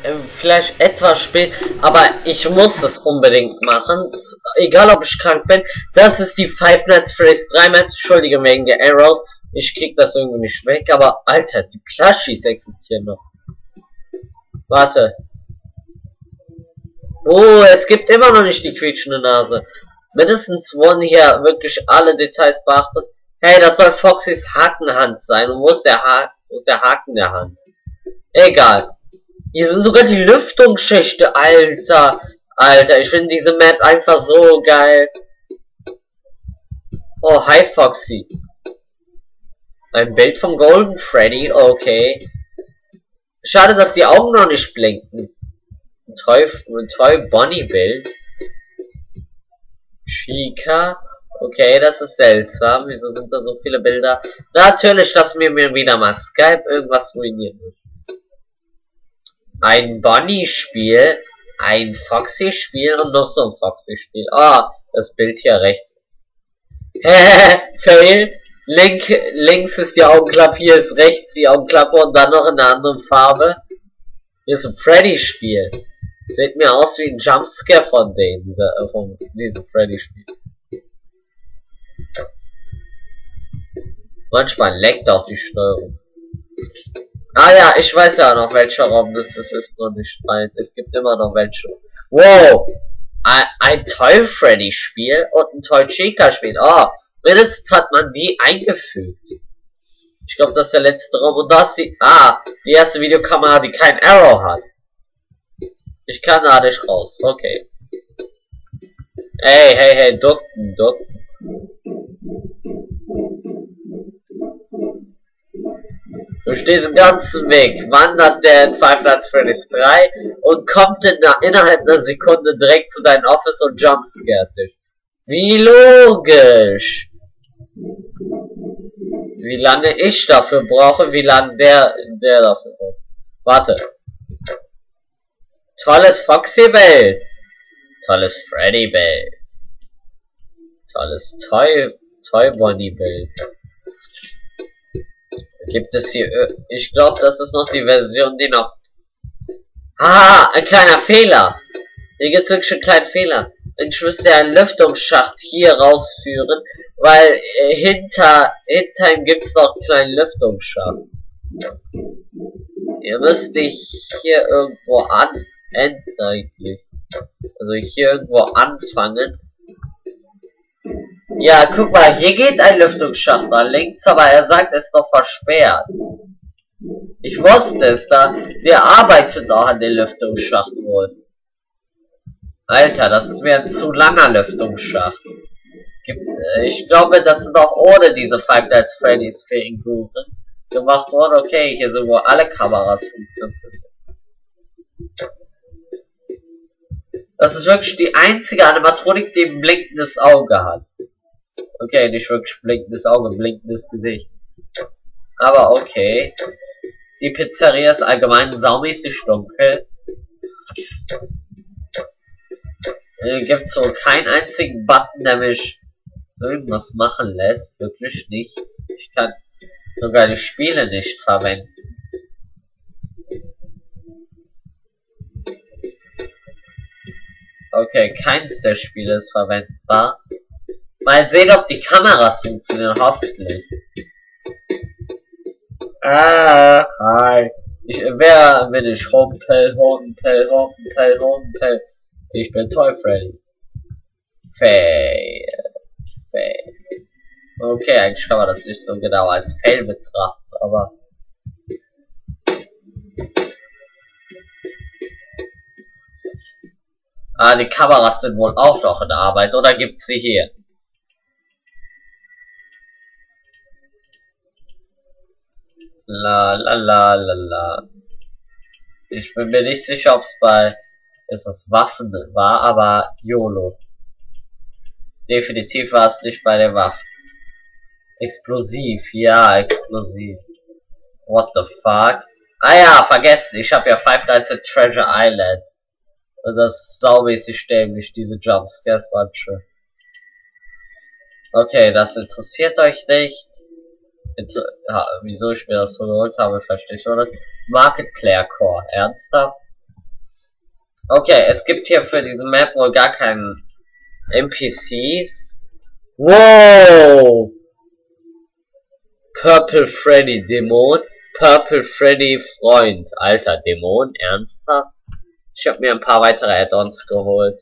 vielleicht etwas spät, aber ich muss es unbedingt machen. Egal ob ich krank bin. Das ist die Five Nights at Freddy's 3 Maps. Entschuldige wegen der Arrows. Ich krieg das irgendwie nicht weg, aber Alter, die Plushies existieren noch. Warte. Oh, es gibt immer noch nicht die quietschende Nase. Mindestens wurden hier wirklich alle Details beachtet. Hey, das soll Foxys Hakenhand sein. Und wo ist der Haken der Hand? Egal. Hier sind sogar die Lüftungsschächte, Alter. Alter, ich finde diese Map einfach so geil. Oh, hi Foxy. Ein Bild von Golden Freddy, okay. Schade, dass die Augen noch nicht blinken. Ein Toy Bonnie Bild. Chica. Okay, das ist seltsam. Wieso sind da so viele Bilder? Natürlich, dass mir wieder mal Skype irgendwas ruinieren muss. Ein Bonnie-Spiel, ein Foxy-Spiel und noch so ein Foxy-Spiel. Ah, das Bild hier rechts. Fail. Links ist die Augenklappe, hier ist rechts die Augenklappe und dann noch in einer anderen Farbe. Hier ist ein Freddy-Spiel. Sieht mir aus wie ein Jumpscare von denen, diesem Freddy-Spiel. Manchmal leckt auch die Steuerung. Ah ja, ich weiß ja noch, welcher Raum das ist noch nicht weit. Es gibt immer noch welche. Wow! Ein Toy Freddy Spiel und ein Toy Chica Spiel. Oh, mindestens hat man die eingefügt. Ich glaube, das ist der letzte Raum. Und das die erste Videokamera, die kein Arrow hat. Ich kann da nicht raus. Okay. Hey, ducken. Durch diesen ganzen Weg wandert der in Five Nights at Freddy's 3 und kommt innerhalb einer Sekunde direkt zu deinem Office und jumpscaret dich. Wie logisch! Wie lange ich dafür brauche, wie lange der dafür braucht. Warte. Tolles Foxy-Bild. Tolles Freddy-Bild. Tolles Toy-Bonnie-Bild. Gibt es hier... Ich glaube, das ist noch die Version, die noch... Ah, ein kleiner Fehler. Hier gibt es wirklich einen kleinen Fehler. Ich müsste einen Lüftungsschacht hier rausführen, weil hinter ihm gibt es noch einen kleinen Lüftungsschacht. Ihr müsst hier irgendwo enden eigentlich. Also hier irgendwo anfangen. Ja, guck mal, hier geht ein Lüftungsschacht nach links, aber er sagt, es ist doch versperrt. Ich wusste es, der arbeitet auch an den Lüftungsschacht wohl. Alter, das ist mir ein zu langer Lüftungsschacht. Ich glaube, das sind auch ohne diese Five Nights at Freddy's Figuren gemacht worden. Okay, hier sind wohl alle Kameras funktionsfähig. Das ist wirklich die einzige Animatronik, die ein blinkendes Auge hat. Okay, nicht wirklich blinkendes Auge, blinkendes Gesicht. Aber okay. Die Pizzeria ist allgemein saumäßig dunkel. Gibt so keinen einzigen Button, der mich irgendwas machen lässt. Wirklich nichts. Ich kann sogar die Spiele nicht verwenden. Okay, keins der Spiele ist verwendbar. Mal sehen, ob die Kameras funktionieren, hoffentlich. Hi. Wer bin ich? Homepel. Ich bin Toy Freddy. Fail. Okay, eigentlich kann man das nicht so genau als Fail betrachten, aber... die Kameras sind wohl auch noch in Arbeit, oder gibt's sie hier? La. Ich bin mir nicht sicher, ob es bei Waffen war, aber YOLO. Definitiv war es nicht bei den Waffen. Explosiv, ja, explosiv. What the fuck? Ah ja, vergessen, ich habe ja Five Nights at Treasure Island. Und das ist saumäßig dämlich, diese Jumpscares manche. Okay, das interessiert euch nicht. Wieso ich mir das so geholt habe, verstehe ich oder? Market Player Core, ernsthaft? Okay, es gibt hier für diese Map wohl gar keinen NPCs. Wow! Purple Freddy Dämon. Purple Freddy Freund. Alter, Dämon? Ernsthaft? Ich habe mir ein paar weitere Add-ons geholt.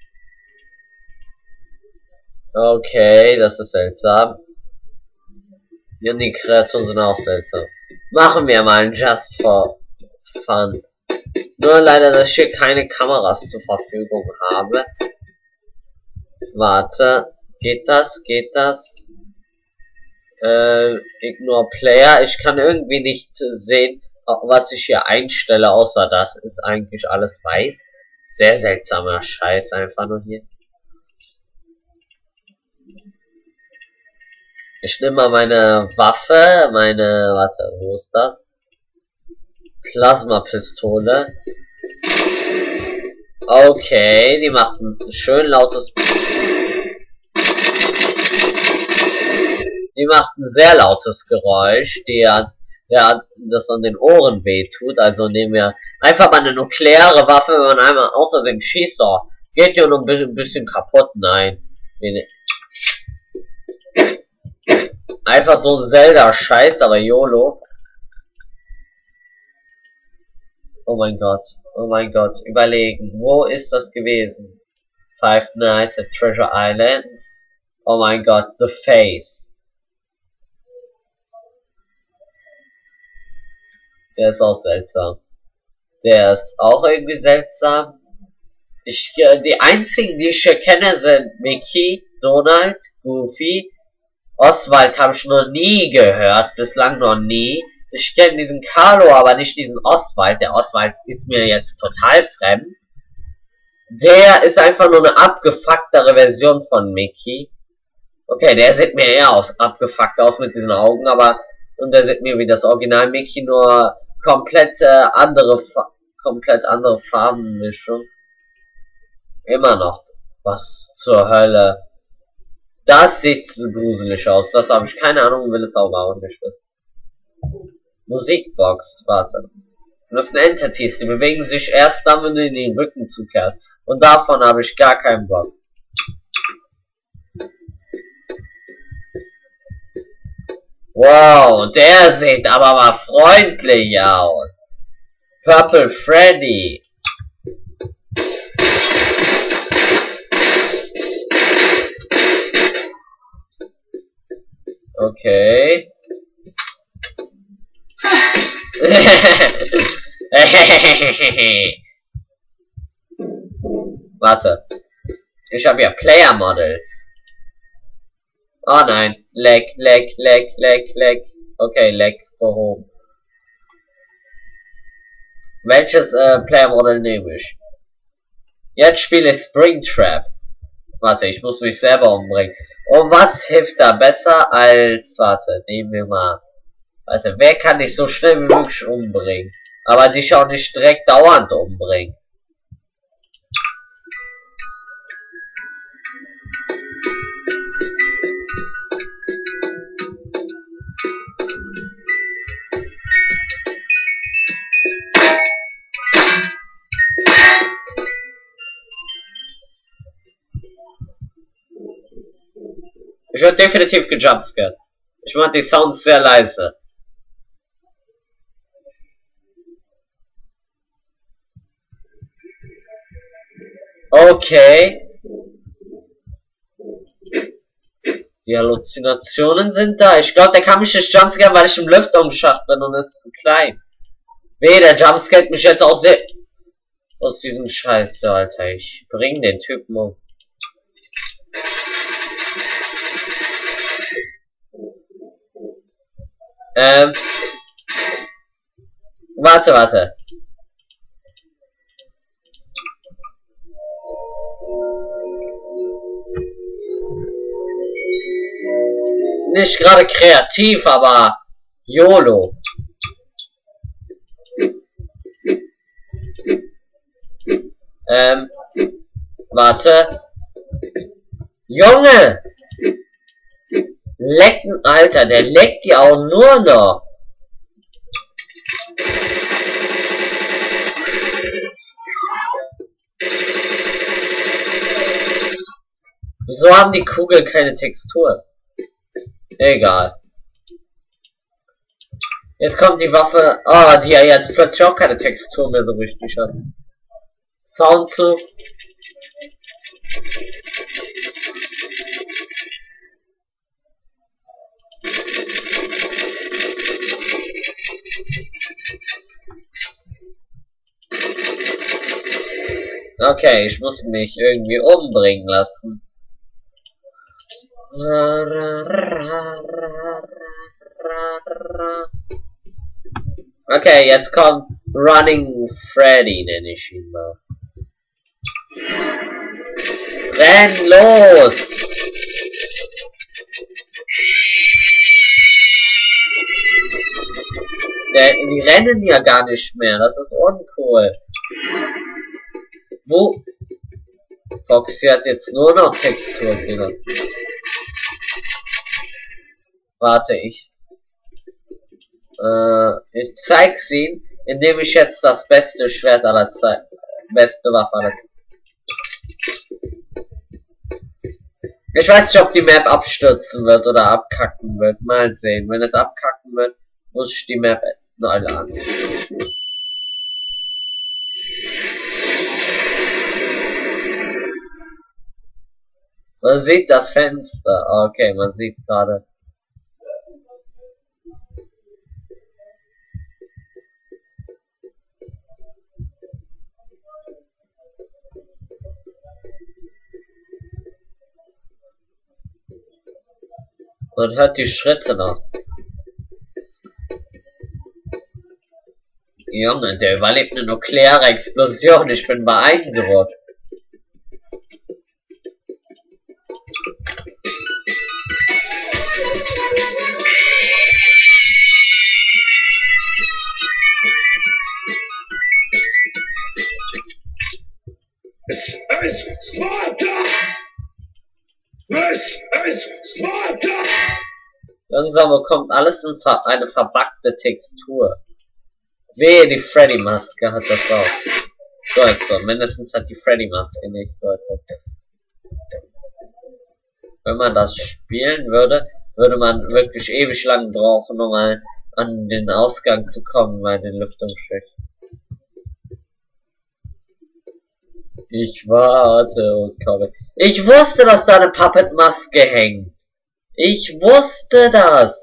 Okay, das ist seltsam. Und die Kreaturen sind auch seltsam. Machen wir mal ein Just for Fun. Nur leider, dass ich hier keine Kameras zur Verfügung habe. Warte. Geht das? Geht das? Ignore Player. Ich kann irgendwie nicht sehen, was ich hier einstelle, außer das ist eigentlich alles weiß. Sehr seltsamer Scheiß einfach nur hier. Ich nehme mal meine Waffe, warte, wo ist das? Plasma-Pistole. Okay, die macht ein schön lautes... Die macht ein sehr lautes Geräusch, das an den Ohren wehtut. Also nehmen wir einfach mal eine nukleare Waffe, wenn man einmal außersehen schießt. Oh, geht ja noch ein bisschen kaputt. Nein. Einfach so ein Zelda-Scheiß, aber YOLO. Oh mein Gott, überlegen. Wo ist das gewesen? Five Nights at Treasure Islands. Oh mein Gott, The Face. Der ist auch seltsam. Der ist auch irgendwie seltsam. Die einzigen, die ich hier kenne, sind Mickey, Donald, Goofy. Oswald habe ich noch nie gehört, bislang noch nie. Ich kenne diesen Carlo, aber nicht diesen Oswald. Der Oswald ist mir jetzt total fremd. Der ist einfach nur eine abgefucktere Version von Mickey. Okay, der sieht mir eher abgefuckt aus mit diesen Augen, aber... Und der sieht mir wie das Original Mickey, nur komplett andere Farbenmischung. Immer noch. Was zur Hölle. Das sieht so gruselig aus. Das habe ich keine Ahnung, will es auch nicht wissen. Musikbox, warte. Öffne Entities, die bewegen sich erst dann, wenn du in den Rücken zukehrst. Und davon habe ich gar keinen Bock. Wow, der sieht aber mal freundlich aus. Purple Freddy. Okay. Warte. Ich habe ja Player Models. Oh nein. Leg. Okay, Leg behoben. Welches Player Model nehme ich? Jetzt spiele ich Springtrap. Warte, ich muss mich selber umbringen. Und was hilft da besser als... Warte, nehmen wir mal... Also, wer kann dich so schnell wie möglich umbringen? Aber dich auch nicht direkt dauernd umbringen. Ich werde definitiv gejumpscared. Ich mache die Sounds sehr leise. Okay. Die Halluzinationen sind da. Ich glaube, der kann mich nicht jumpscaren, weil ich im Lüftungsschacht bin und es ist zu klein. Weh, der jumpscared mich jetzt auch sehr... Aus diesem Scheiß, Alter. Ich bring den Typen um. Warte. Nicht gerade kreativ, aber YOLO. Warte. Junge! Lecken, Alter, der leckt die auch nur noch. So haben die Kugeln keine Textur. Egal. Jetzt kommt die Waffe. Ah, die ja jetzt plötzlich auch keine Textur mehr so richtig hat. Sound zu. Okay, ich muss mich irgendwie umbringen lassen. Okay, jetzt kommt Running Freddy, nenne ich ihn mal. Renn los! Die rennen ja gar nicht mehr, das ist uncool. Wo? Foxy hat jetzt nur noch Textur drin. Warte, ich zeig's ihm, indem ich jetzt das beste Schwert aller Zeiten, beste Waffe aller Zeiten. Ich weiß nicht, ob die Map abstürzen wird oder abkacken wird. Mal sehen. Wenn es abkacken wird, muss ich die Map neu laden. Man sieht das Fenster. Okay, man sieht gerade. Man hört die Schritte noch. Junge, der überlebt eine nukleare Explosion. Ich bin beeindruckt. Langsam bekommt alles in eine verbackte Textur. Wehe, die Freddy-Maske hat das auch. So etwa. Mindestens hat die Freddy-Maske nicht so etwa. Wenn man das spielen würde, würde man wirklich ewig lang brauchen, um mal an den Ausgang zu kommen bei den Lüftungsschiffen. Ich warte und komme. Ich wusste, dass da eine Puppet-Maske hängt. Ich wusste das.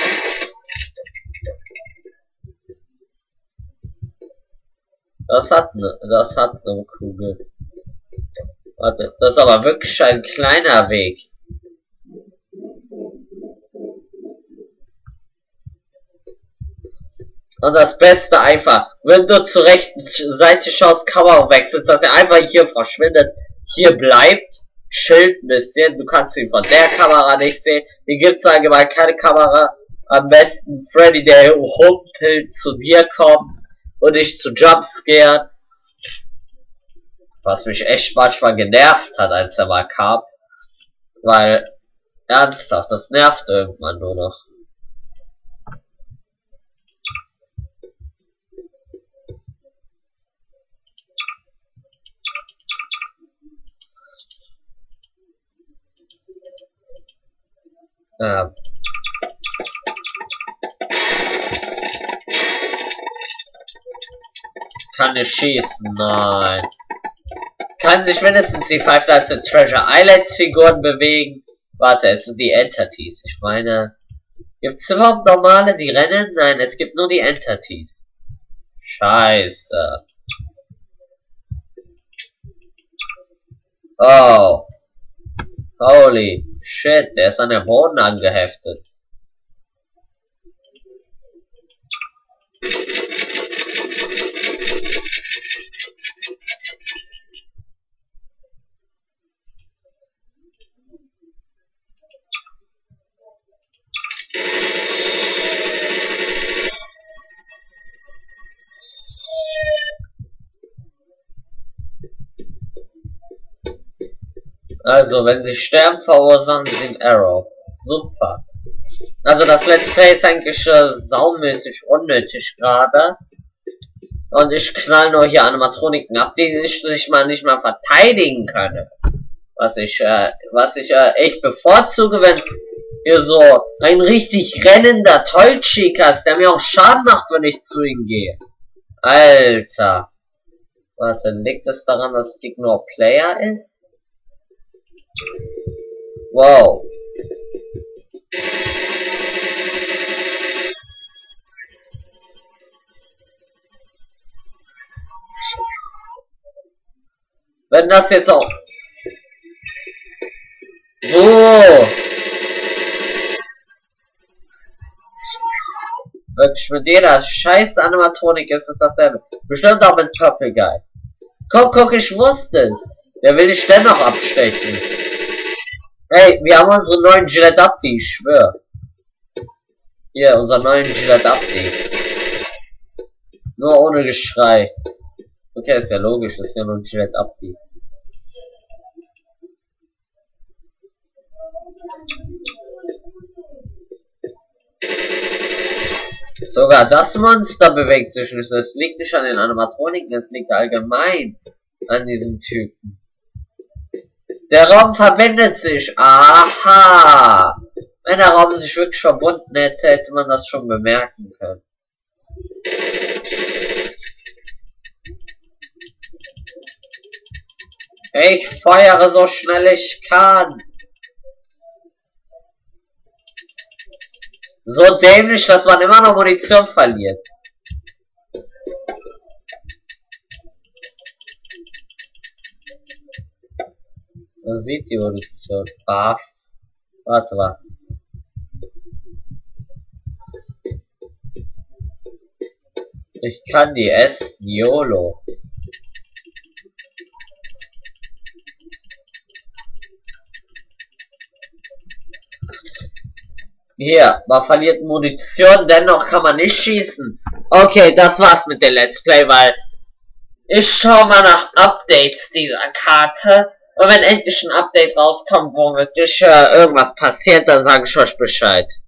Das hat eine Kugel. Warte, das ist aber wirklich ein kleiner Weg. Und das Beste einfach, wenn du zur rechten Seite schaust, Kamera wechselst, dass er einfach hier verschwindet, hier bleibt, chillt ein bisschen, du kannst ihn von der Kamera nicht sehen, hier gibt's allgemein keine Kamera, am besten Freddy, der humpelt zu dir kommt und dich zu jumpscare, was mich echt manchmal genervt hat, als er mal kam, weil, ernsthaft, das nervt irgendwann nur noch. Kann ich schießen? Nein. Kann sich mindestens die Five Nights at Treasure Islands Figuren bewegen? Warte, es sind die Entities. Ich meine, gibt's überhaupt normale, die rennen? Nein, es gibt nur die Entities. Scheiße. Oh. Holy shit, der ist an der Boden angeheftet. Also, wenn sie sterben, verursachen sie einen Arrow. Super. Also, das Let's Play ist eigentlich saumäßig unnötig gerade. Und ich knall nur hier Animatroniken ab, die sich mal nicht mal verteidigen können. Ich bevorzuge, wenn ihr so ein richtig rennender Tollchick hast, der mir auch Schaden macht, wenn ich zu ihm gehe. Alter. Warte, liegt es daran, dass Dick nur Player ist? Wow. Wenn das jetzt auch... Oh! Wirklich mit jeder scheiß Animatronik ist es dasselbe. Bestimmt auch mit Purple Guy. Komm, guck, ich wusste es. Der will dich dennoch abstechen. Hey, wir haben unseren neuen Gillette Abdi, ich schwör. Hier, unseren neuen Gillette Abdi. Nur ohne Geschrei. Okay, ist ja logisch, das ist ja nur ein Gillette Abdi. Sogar das Monster bewegt sich nicht. Es liegt nicht an den Animatroniken, es liegt allgemein an diesem Typen. Der Raum verbindet sich. Aha! Wenn der Raum sich wirklich verbunden hätte, hätte man das schon bemerken können. Ich feuere so schnell ich kann. So dämlich, dass man immer noch Munition verliert. Man sieht die Munition. Ah, warte mal. Ich kann die essen, YOLO. Hier, man verliert Munition, dennoch kann man nicht schießen. Okay, das war's mit der Let's Play, weil ich schaue mal nach Updates dieser Karte. Und wenn endlich ein Update rauskommt, wo wirklich irgendwas passiert, dann sage ich euch Bescheid.